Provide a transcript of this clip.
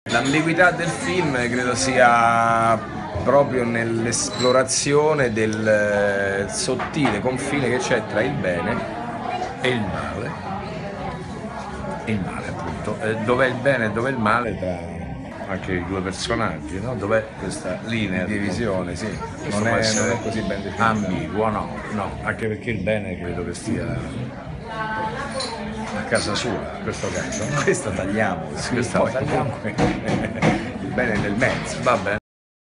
L'ambiguità del film credo sia proprio nell'esplorazione del sottile confine che c'è tra il bene e il male. Il male, appunto. Dov'è il bene e dov'è il male tra anche i due personaggi, no? Dov'è questa linea di visione, sì. Non è così ben definita. Ambiguo, no, no, anche perché il bene credo che stia a casa sua, in questo caso. No? Questo tagliamo, Questo poi tagliamo. comunque il bene è nel mezzo. Va bene.